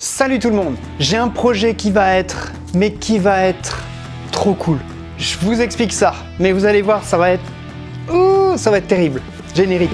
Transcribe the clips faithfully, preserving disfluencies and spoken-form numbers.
Salut tout le monde, j'ai un projet qui va être, mais qui va être trop cool. Je vous explique ça, mais vous allez voir, ça va être, ouh, ça va être terrible. Générique.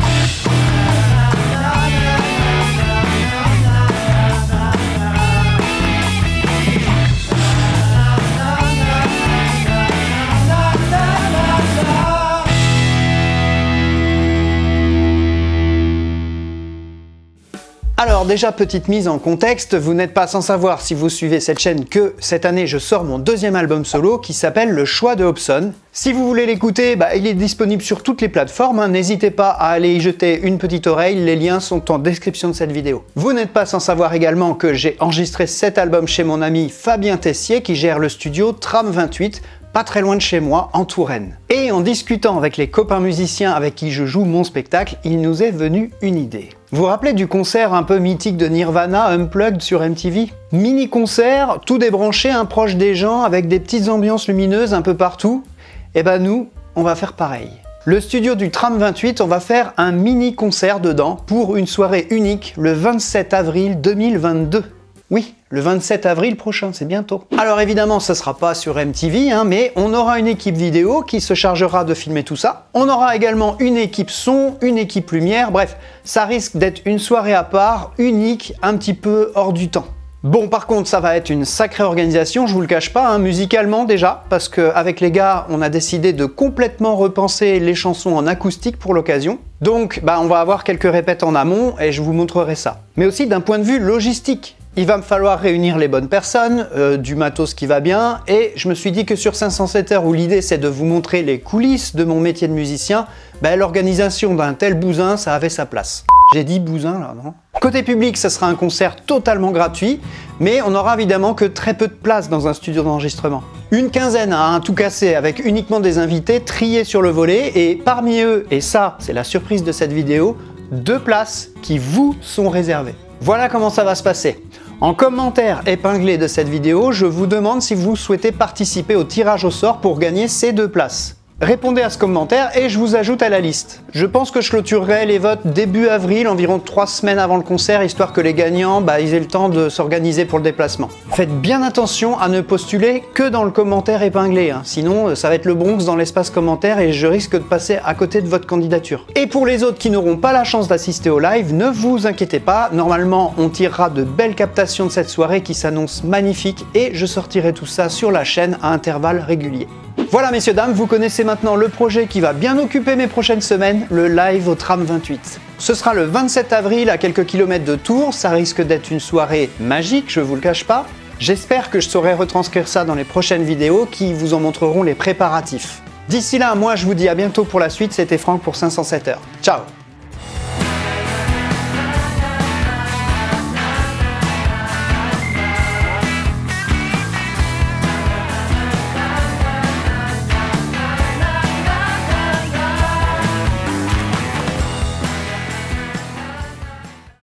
Alors déjà, petite mise en contexte, vous n'êtes pas sans savoir si vous suivez cette chaîne que cette année je sors mon deuxième album solo qui s'appelle Le Choix de Hobson. Si vous voulez l'écouter, bah, il est disponible sur toutes les plateformes, hein. N'hésitez pas à aller y jeter une petite oreille, les liens sont en description de cette vidéo. Vous n'êtes pas sans savoir également que j'ai enregistré cet album chez mon ami Fabien Tessier qui gère le studio Tram vingt-huit, pas très loin de chez moi, en Touraine. Et en discutant avec les copains musiciens avec qui je joue mon spectacle, il nous est venu une idée. Vous vous rappelez du concert un peu mythique de Nirvana, Unplugged sur M T V? Mini-concert, tout débranché, un proche des gens, avec des petites ambiances lumineuses un peu partout. Et ben nous, on va faire pareil. Le studio du Tram vingt-huit, on va faire un mini-concert dedans pour une soirée unique le vingt-sept avril deux mille vingt-deux. Oui, le vingt-sept avril prochain, c'est bientôt. Alors évidemment, ça sera pas sur M T V, hein, mais on aura une équipe vidéo qui se chargera de filmer tout ça. On aura également une équipe son, une équipe lumière, bref, ça risque d'être une soirée à part, unique, un petit peu hors du temps. Bon, par contre, ça va être une sacrée organisation, je vous le cache pas, hein, musicalement déjà, parce qu'avec les gars, on a décidé de complètement repenser les chansons en acoustique pour l'occasion. Donc, bah, on va avoir quelques répètes en amont et je vous montrerai ça. Mais aussi d'un point de vue logistique. Il va me falloir réunir les bonnes personnes, euh, du matos qui va bien, et je me suis dit que sur cinq cent sept heures où l'idée c'est de vous montrer les coulisses de mon métier de musicien, ben, l'organisation d'un tel bousin, ça avait sa place. J'ai dit bousin là, non? Côté public, ça sera un concert totalement gratuit, mais on n'aura évidemment que très peu de place dans un studio d'enregistrement. Une quinzaine à un tout cassé avec uniquement des invités triés sur le volet, et parmi eux, et ça c'est la surprise de cette vidéo, deux places qui vous sont réservées. Voilà comment ça va se passer. En commentaire épinglé de cette vidéo, je vous demande si vous souhaitez participer au tirage au sort pour gagner ces deux places. Répondez à ce commentaire et je vous ajoute à la liste. Je pense que je clôturerai les votes début avril, environ trois semaines avant le concert, histoire que les gagnants, bah, ils aient le temps de s'organiser pour le déplacement. Faites bien attention à ne postuler que dans le commentaire épinglé, hein. Sinon ça va être le Bronx dans l'espace commentaire et je risque de passer à côté de votre candidature. Et pour les autres qui n'auront pas la chance d'assister au live, ne vous inquiétez pas, normalement on tirera de belles captations de cette soirée qui s'annonce magnifique et je sortirai tout ça sur la chaîne à intervalles réguliers. Voilà messieurs dames, vous connaissez maintenant le projet qui va bien occuper mes prochaines semaines, le live au Tram vingt-huit. Ce sera le vingt-sept avril à quelques kilomètres de Tours, ça risque d'être une soirée magique, je vous le cache pas. J'espère que je saurai retranscrire ça dans les prochaines vidéos qui vous en montreront les préparatifs. D'ici là, moi je vous dis à bientôt pour la suite, c'était Franck pour cinq cent sept heures. Ciao!